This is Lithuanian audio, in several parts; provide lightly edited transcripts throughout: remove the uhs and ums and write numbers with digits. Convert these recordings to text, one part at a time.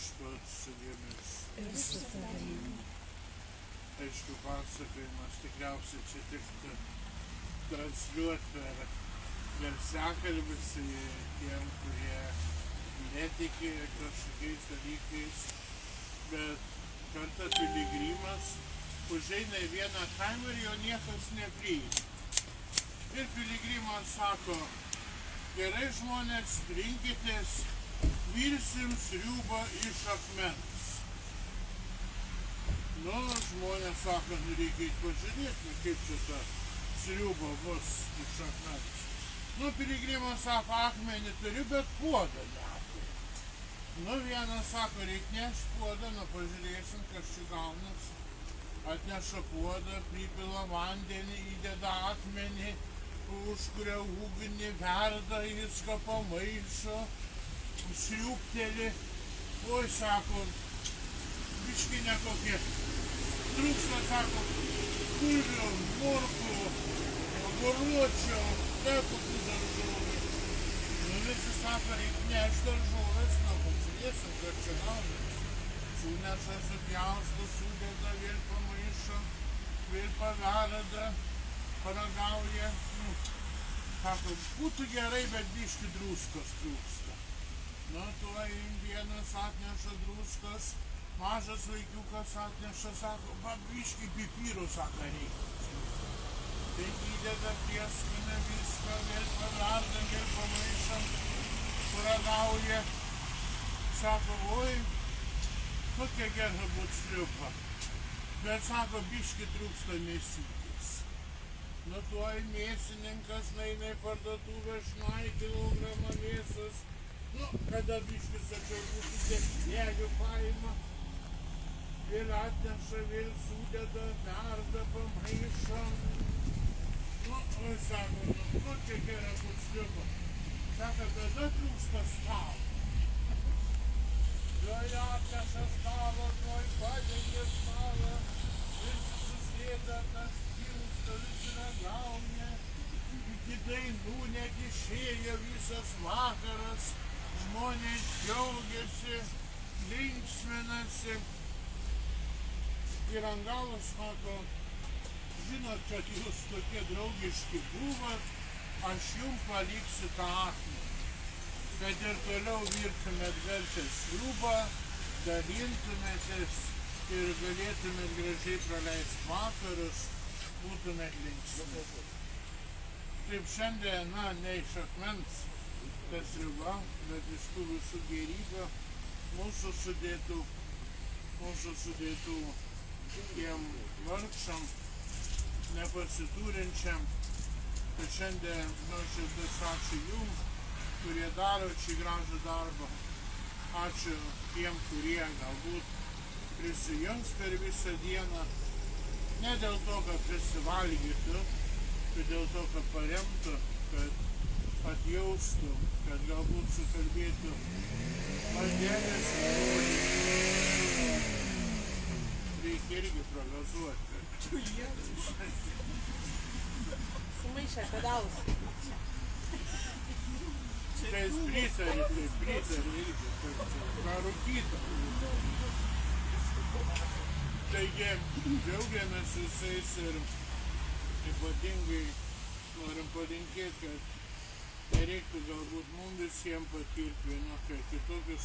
Viešpats su jumis. Aišku, pasakojimas tikriausiai čia tik transliuoti per garsiakalbius tiem, kurie netiki kažkokiais dalykais, bet kartą piligrimas užeina į vieną kaimą ir jo niekas nepriima. Ir piligrimas sako: gerai žmonės, rinkitės, virsim sriubą iš akmens. Nu, žmonės sako, reikia pažiūrėti, kaip čia ta sriuba bus iš akmens. Nu, piligrimas sako, akmenį turiu, bet puodą neturiu. Nu, vienas sako, reikia nešti puodą, nu, pažiūrėsim, kas čia gaunas. Atneša puodą, pripila vandenį, įdeda akmenį, užkuria ugnį, verda, viską pamaišo, sriubteli. Oi, sako, biški nekokie. Trūksta, sako, bulvių, morkų, guruočio, dar kokių daržovių. Nu, visi sako, reikia nešti daržovės, nu, pažiūrėsim, kad čia gaunas. Suneša, supjausto, sudeda, vėl pamaišo, vėl paverda, paragauja. Nu, sako, būtų gerai, bet biški druskos trūksta. Nu, tuo vienas atneša druskas, mažas vaikiukas atneša, sako, biški pipyrų, sako, reikia. Tai įdeda prieskonę viską, vėl paverda, vėl pamaišo, paragauja. Sako, oi, kokia gera būt sriuba. Bet sako, biški trūksta mėsytės. Nu, tuoj mėsininkas nueina į parduotuvę, šnai kilogramą mėsos. Nu, kada biškis atsargūtų dešrelių paima, vėl atneša, vėl sudeda, verda, pamaišo. Nu, oi, sako, nu, kokia gera būt sriuba. Sako, kada trūksta stalo. Tuoj atneša stalą, tuoj padengia stalą, visi susėda, tas pilsta, visi ragauja, iki dainų net išėjo visas vakaras, žmonės džiaugiasi, linksminasi. Ir ant galo sako, žinot, kad jūs tokie draugiški buvot, aš jums paliksiu tą akmenį. Kad ir toliau virtumėt garsią sriubą, dalintumėtės ir galėtumėt gražiai praleisti vakarus, būtumėt linksmi. Taip šiandien, na, ne iš akmens ta sriuba, bet iš tų visų gėrybių mūsų sudėtų tiem vargšam, nepasiturinčiam. Tai šiandien nuoširdus ačiū jums, kurie daro šį gražų darbą. Ačiū tiem, kurie galbūt prisijungs per visą dieną. Ne dėl to, kad prisivalgytų, bet dėl to, kad paremtų, kad atjaustų, kad galbūt sukalbėtų vandenės žodį. Reikia irgi pragazuoti. Sumaišė pedalus. Tai jis pritarė irgi, ką rūkyta. Taigi, džiaugiamės visais ir ypatingai norim palinkėti, kad nereiktų galbūt mums visiems patirti vienokio kitokio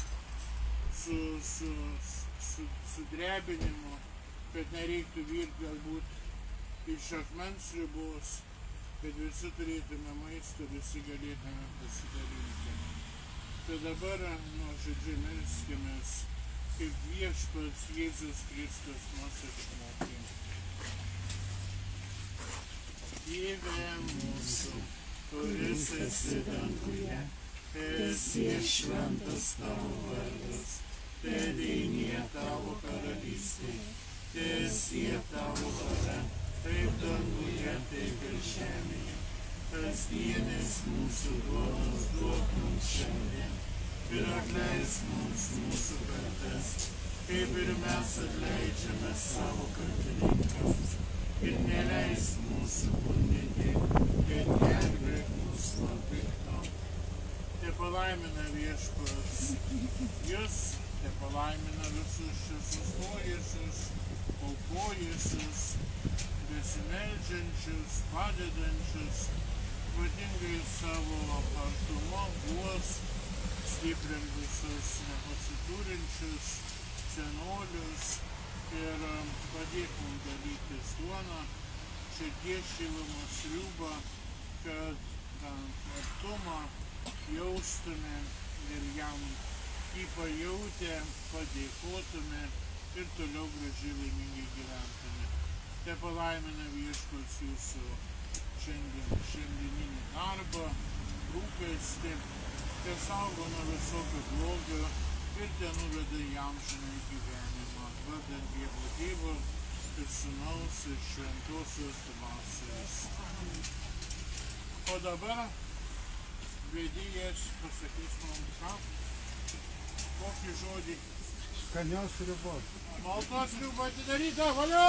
sudrebinimu, kad nereiktų virti galbūt iš akmens ribos, kad visi turėtume maisto, visi galėtume pasidalinti. Tai dabar nuoširdžiai melskimės, kaip Viešpats Jėzus Kristus mus išmokė. Tėve mūsų, kuris esi danguje, teesie šventas tavo vardas, teateinie tavo karalystė, teesie tavo valia, taip danguje, taip ir žemėje. Kasdienės mūsų duonos duok mums šiandien ir atleisk mums mūsų kaltes, kaip ir mes atleidžiame savo kaltininkams. Ir neleisk mūsų gundyti, ir gelbėk mus nuo pikto. Te palaimina Viešpats jus Te palaimina visus čia sustojusius, aukojusius, besimeldžiančius, padedančius, ypatingai savo artumo guos, stiprint visus nepasiturinčius senolius ir padėk mums dalytis duoną, širdies šilumą, sriubą, kad tą artumą jaustume ir jam jį pajautę padėkotume ir toliau gražiai laimingai gyventume. Te palaimina Viešpats jūsų šiandieninį darbą, rūpestį, te saugo nuo visokio blogio ir te nuveda į amžiną gyvenimą, vardant Dievo Tėvo ir Sūnaus ir Šventosios Dvasios. O dabar vedėjas pasakys mums ką? Kokį žodį? Skanios sriubos. Maltos sriuba atidaryta, valio!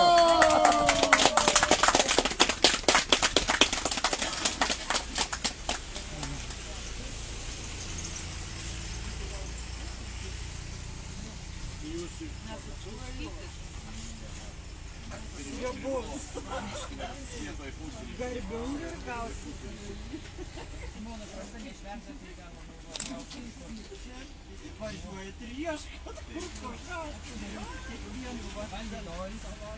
Jūs iš Garbingai ir gausite. Važiuojat ir ieškot, kur gauti. Kiekvienu vandenolis.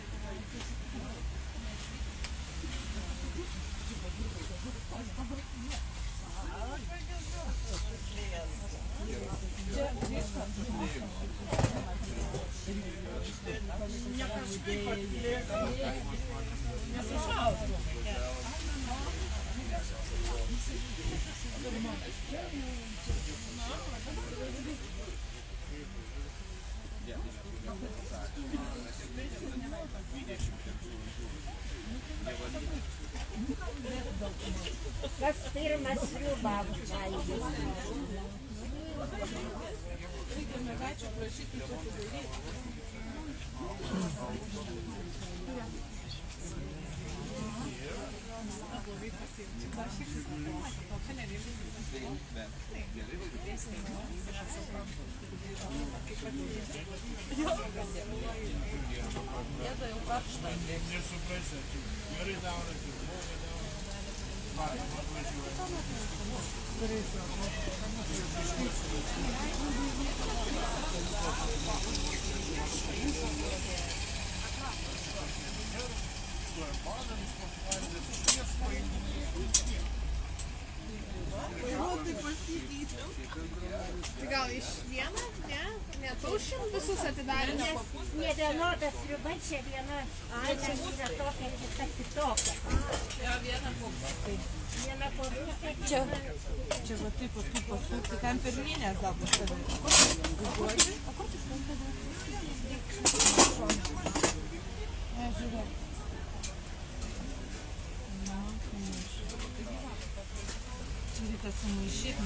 Ne kažkaip atlieka. Nesušaudo. Kas pirmas sriubą valgys? Reikia mergaičių prašyti čia atidaryti. Blogai pasiimti. Čia nevėliai. Jėza jau karšta. Nesuprasi, gerai darote, blogai darote. Tai gal iš vieno, ne? Netaušim visus atidarėm. Ne vienoda sriuba, čia viena yra tokia ir kita kitokia. Jo, vieną paukštą. Viena porūkė. Čia va taip paskui pasukti, ten per linijas gal pastavė. O kur tu šventą? Ne, žiūrėk. Na, reikia sumaišyti,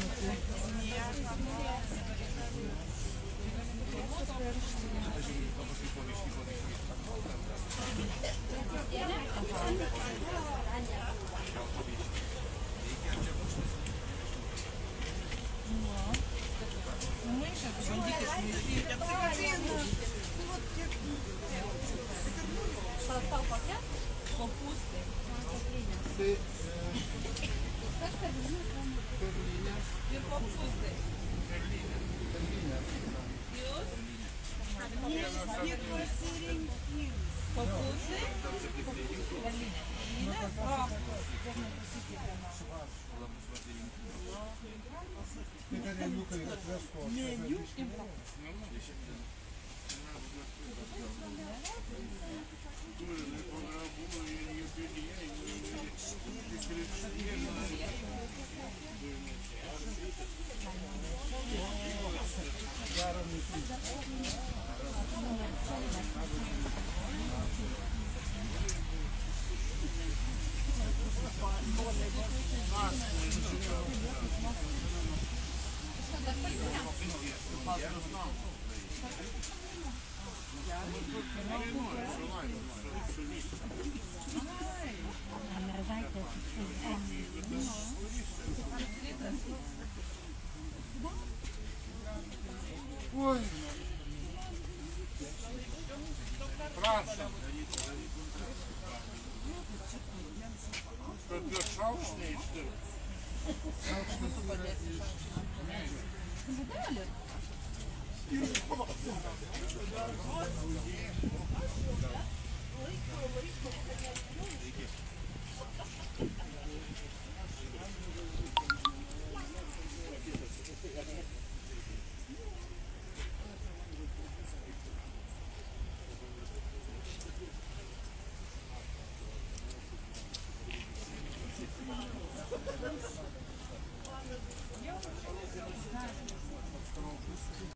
Ой. Šaukštai ištirps. Budelį.